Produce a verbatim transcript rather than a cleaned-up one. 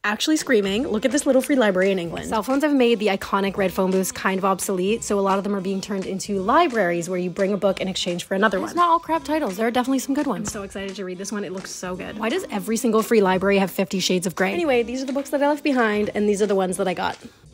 actually screaming. Look at this little free library in England. Cell phones have made the iconic red phone booths kind of obsolete, so a lot of them are being turned into libraries where you bring a book in exchange for another one. It's not all crap titles. There are definitely some good ones. I'm so excited to read this one. It looks so good. Why does every single free library have Fifty Shades of Grey? Anyway, these are the books that I left behind, and these are the ones that I got.